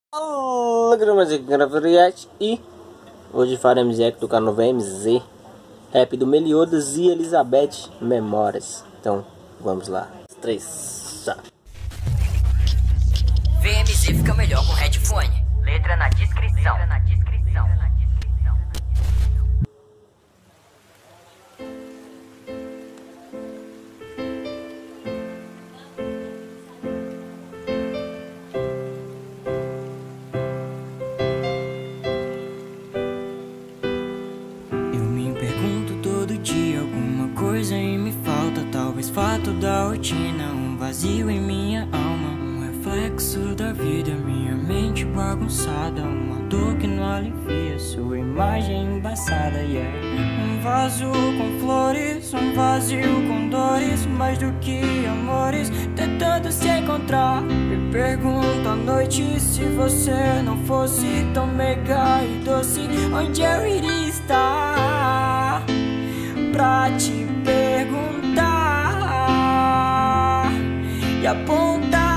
Olá, gramas aqui React e hoje faremos react do canal VMZ, rap do Meliodas e Elizabeth Memórias. Então vamos lá, 3, já. VMZ fica melhor com headphone. Letra na descrição. Eu me pergunto todo dia, alguma coisa e me falta. Talvez fato da rotina, um vazio em minha alma, um reflexo da vida, minha mente bagunçada, uma dor que não alivia, sua imagem embaçada. Um vaso com flores, um vazio com dores, mais do que amores, tentando se encontrar. Me pergunto à noite, se você não fosse tão mega e doce, onde eu iria estar pra te perguntar e apontar.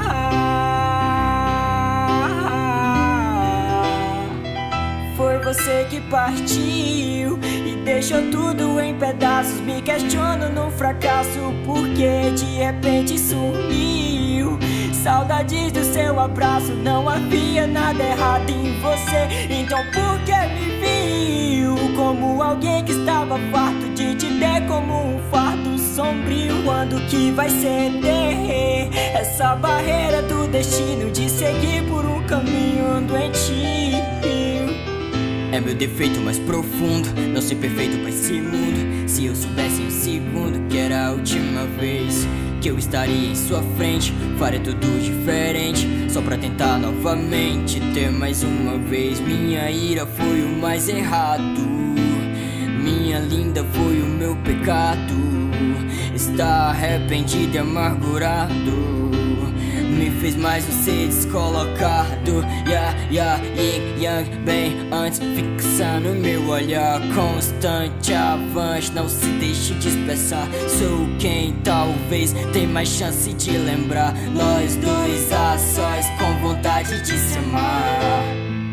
Foi você que partiu e deixou tudo em pedaços. Me questiono no fracasso, porque de repente sumiu. Saudades do seu abraço, não havia nada errado em você. Então por que me viu como alguém que estava farto de te ter como um fardo sombrio? Quando que vai ceder essa barreira do destino de seguir por um caminho doentio? É meu defeito mais profundo, não ser perfeito pra esse mundo. Se eu soubesse em um segundo que era a última vez que eu estaria em sua frente, faria tudo diferente, só pra tentar novamente ter mais uma vez. Minha ira foi o mais errado, minha linda foi o meu pecado. Estar arrependido e amargurado me fez mais você descolocado. Yin Yang, bem antes, fixando meu olhar constante, avante, não se deixe dispersar. Sou quem talvez tem mais chance de lembrar, nós dois a sós com vontade de se amar.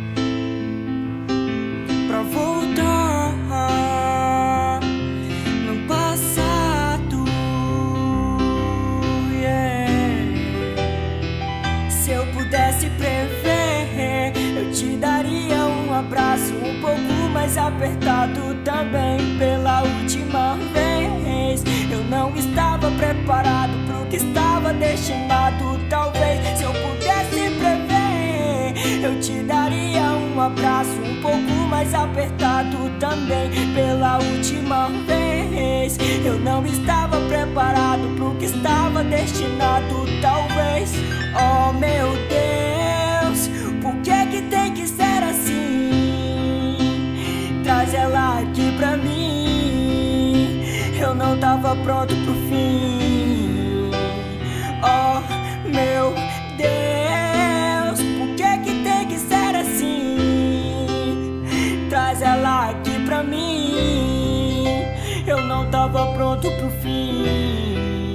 Pra voltar no passado, se eu pudesse prever, eu te daria um abraço um pouco mais apertado também. Pela última vez eu não estava preparado pro que estava destinado. Talvez se eu pudesse prever, eu te daria um abraço um pouco mais apertado também. Pela última vez eu não estava preparado pro que estava destinado. Talvez, oh meu Deus, por que tem que ser assim? Traz ela aqui pra mim, eu não tava pronto pro fim. Oh meu Deus, por que tem que ser assim? Traz ela aqui pra mim, eu não tava pronto pro fim.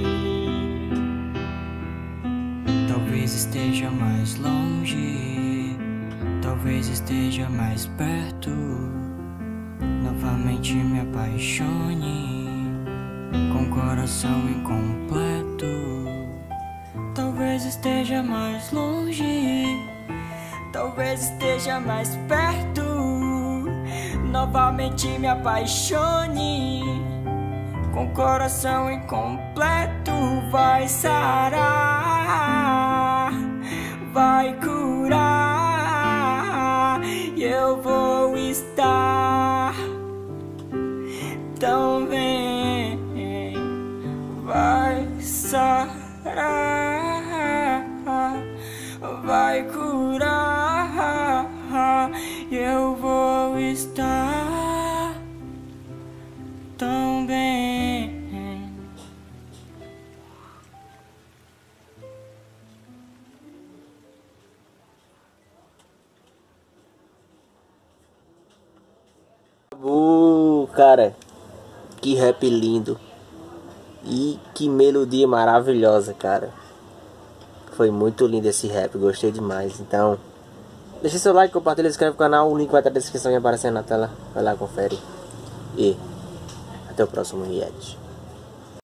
Talvez esteja mais longe, talvez esteja mais perto. Novamente me apaixone com coração incompleto. Talvez esteja mais longe, talvez esteja mais perto. Novamente me apaixone com coração incompleto. Vai sarar, vai curar, e eu vou estar tão bem. Vai sarar, vai curar, e eu vou estar tão bem. Cara, que rap lindo e que melodia maravilhosa, cara. Foi muito lindo esse rap, gostei demais. Então, Deixa seu like, compartilha, se inscreve no canal. O link vai estar na descrição e aparecendo na tela. Vai lá, confere. E até o próximo react.